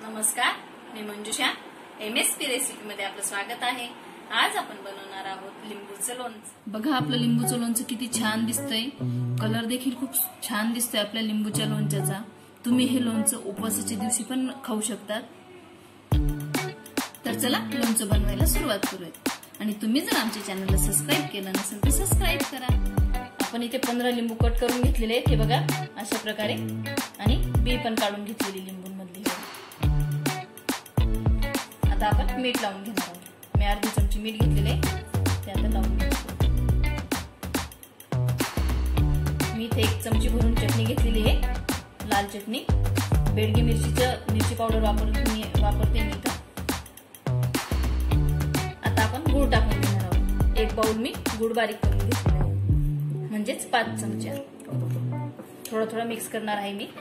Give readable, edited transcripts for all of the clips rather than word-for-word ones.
नमस्कार, मी मंजुषा. MSP recipe मध्ये आपलं स्वागत आहे. आज आपण बनवणार आहोत लिंबूचं लोणचं. बघा आपलं लिंबूचं लोणचं किती छान दिसतंय. कलर देखील खूप छान दिसतोय आपल्या लिंबूच्या लोणच्याचा. तुम्ही हे लोणचं उपवासाच्या दिवशी पण खाऊ शकतात. तर चला लोणचं बनवायला सुरुवात करूयात. आणि तुम्ही जर आमच्या चॅनलला सबस्क्राईब केलं नसेल तर सबस्क्राईब करा. आपण इथे 15 लिंबू कट करून घेतलेले आहेत, हे बघा अशा प्रकारे. आणि बी पण काढून घेतलेली लिंबूंमधली. आता आपण मीठ लावून घेणार आहोत. मी अर्धी चमची मीठ घेतलेले ते आता लावून घेतो. मी इथे 1 चमची भरून चटणी घेतलेली आहे, लाल चटणी. बेडगी मिरची पावडर वापरते मी इथं. आता आपण गूळ टाकून घेणार आहोत. 1 बाउल मी गूळ बारीक करून घेतलेला आहे, म्हणजेच 5 चमचे. थोडं थोडं मिक्स करणार आहे मी.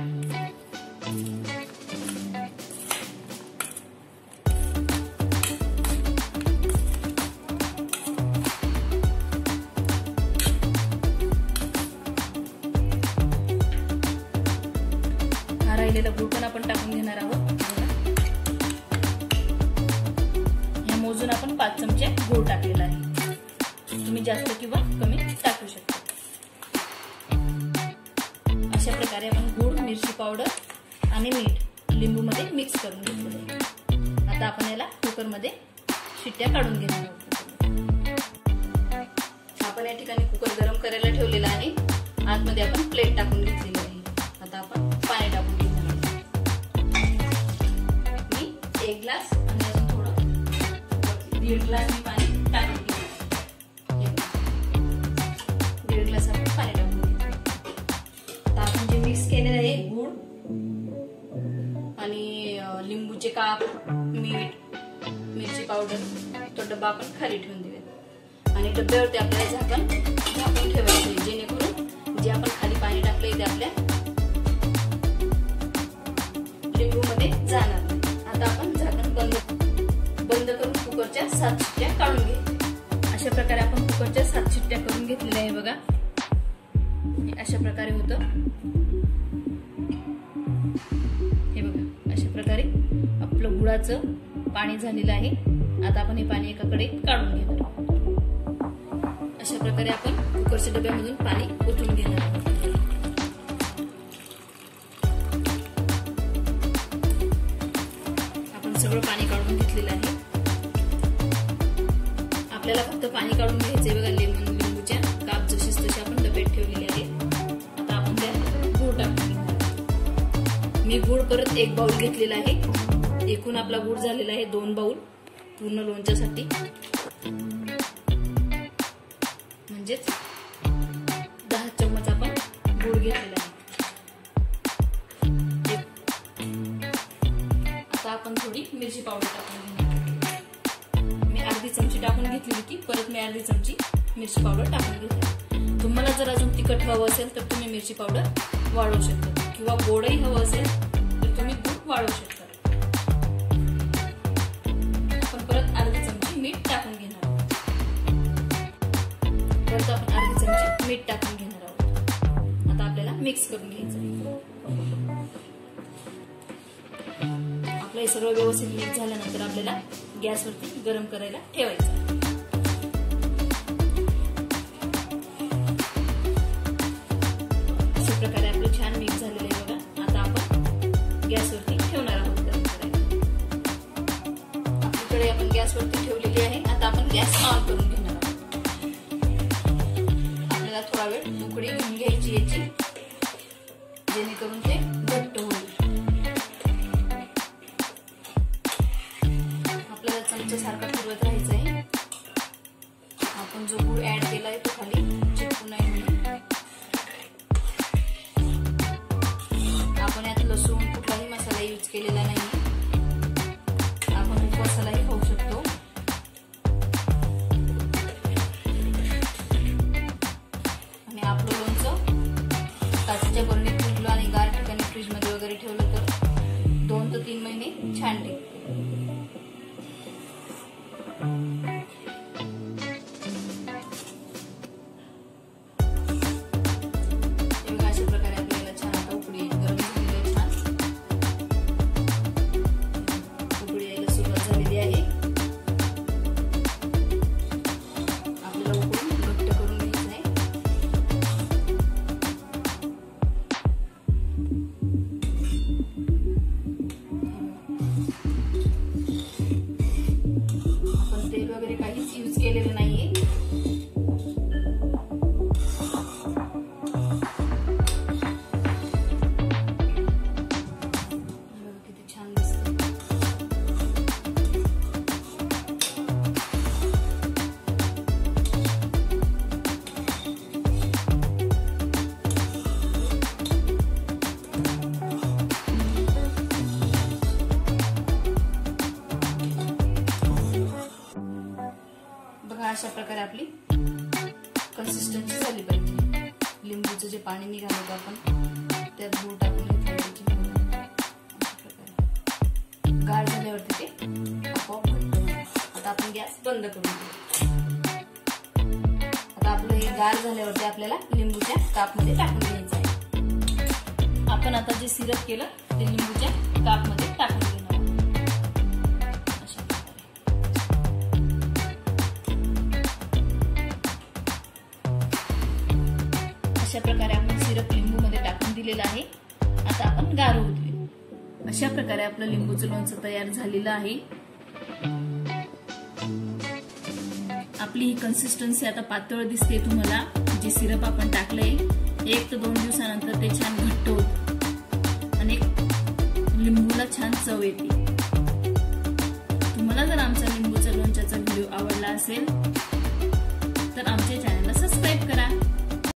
राहिलेला गूळ पण आपण टाकून घेणार आहोत. या मोजून आपण 5 चमचे गूळ टाकलेला आहे. तुम्ही जास्त किंवा कमी टाकू शकता. अशा प्रकारे आपण गूळ, मिरची पावडर आणि मीठ लिंबू मध्ये मिक्स करून घेतलेले आहे. आता आपण याला कुकर मध्ये शिट्ट्या काढून घेणार आहोत. आपण या ठिकाणी कुकर गरम करायला ठेवलेला आहे. आतमध्ये आपण प्लेट टाकून घेतलेली आहे. आता आपण पाणी टाकून घेणार आहोत. मी 1 ग्लास आणि अजून थोडं 1.5 ग्लास मी पाणी टाकून घेणार. 1.5 ग्लास आपण पाणी टाकून घेणार. आता आपण जे मिक्स केलेलं आहे गूळ आणि लिंबूचे काप, मीठ, मिरची पावडर, तो डब्बा आपण खाली ठेवून देऊया. आणि डब्यावरती आपल्याला झाकण ठेवायचे, जेणेकरून जे आपण खाली पाणी टाकलंय ते आपल्या लिंबू मध्ये जाणार नाही. आता आपण झाकण बंद करून कुकरच्या 7 शिट्ट्या काढून घ्यायच्या. अशा प्रकारे आपण कुकरच्या 7 शिट्ट्या करून घेतलेल्या आहे. बघा अशा प्रकारे होतं. हे बघा अशा प्रकारे आपलं गुळाचं पाणी झालेलं आहे. आता आपण हे पाणी एकाकडे काढून घेणार आहोत. अशा प्रकारे आपण कुकरच्या डब्यामधून पाणी ओतून घेणार आहोत. आपण सगळं पाणी काढून घेतलेलं आहे. आपल्याला फक्त पाणी काढून घ्यायचंय. बघा लिंबूच्या काप जशीच तसे आपण डब्यात ठेवलेले आहे. आता आपण त्यात गूळ टाकून घेणार. मी गूळ परत 1 बाउल घेतलेला आहे. एकूण आपला गूळ झालेला आहे 2 बाउल पूर्ण लोणच्यासाठी, म्हणजेच 10 चम्मच आपण गूळ घेतलेला आहे. आता आपण थोडी मिरची पावडर टाकून घेणार. मी अर्धी चमची टाकून घेतली होती, परत मी अर्धी चमची मिरची पावडर टाकून घेतली. तुम्हाला जर अजून तिखट हवं असेल तर तुम्ही मिरची पावडर वाढवू शकता, किंवा गोडही हवं असेल तर तुम्ही गूळ वाढवू शकता. आपण परत अर्धी चमची मीठ टाकून घेणार आहोत. परत आपण अर्धी चमची मीठ टाकून घेणार आहोत. आता आपल्याला मिक्स करून घ्यायचं आहे. आपलं हे सगळं व्यवस्थित मिक्स झाल्यानंतर आपल्याला गॅसवरती गरम करायला ठेवायचं आहे. अशा प्रकारे आपलं छान मिक्स झालेलं आहे. बघा आता आपण गॅसवरती ठेवणार आहोत गरम करायला. आपल्याकडे आपण गॅसवरती ठेवलेली आहे. आता आपण गॅस ऑन करून घेणार आहोत. आपल्याला थोडा वेळ उकळी घेऊन घ्यायची याची, जेणेकरून ते घट्ट होईल. आपल्याला चमचा सारखा फिरवत राहायचं आहे. आपण जो गूळ ऍड केलाय तो खाली चिपकू नये म्हणून. आपण यात लसूण कुठलाही मसाला यूज केलेला नाही. आपण उपवासालाही खाऊ शकतो. आणि आपलं लोणचं काचेच्या बरणीत ठेवलं आणि गार ठिकाणी अशा प्रकारे आपली कन्सिस्टन्सी झाली पाहिजे. लिंबूचं जे पाणी निघालं होतं आपण त्यात गूळ टाकून घेतलं. गार झाल्यावरती ते आपोआप घट्ट होईल. आता आपण गॅस बंद करून देऊ. आता आपलं हे गार झाल्यावरती आपल्याला लिंबूच्या कापमध्ये टाकून घ्यायचं आहे. आपण आता जे सिरप केलं ते लिंबूच्या कापमध्ये टाकून घेणार. अशा प्रकारे आपण सिरप लिंबू मध्ये टाकून दिलेलं आहे. आता आपण गार होऊ देऊ. अशा प्रकारे आपलं लिंबूचं लोणचं तयार झालेलं आहे. आपली ही कन्सिस्टन्सी आता पातळ दिसते तुम्हाला. जे सिरप आपण टाकलंय 1 ते 2 दिवसानंतर ते छान घट्ट होत आणि लिंबूला छान चव येते. तुम्हाला जर आमचा लिंबूच्या लोणच्याचा व्हिडिओ आवडला असेल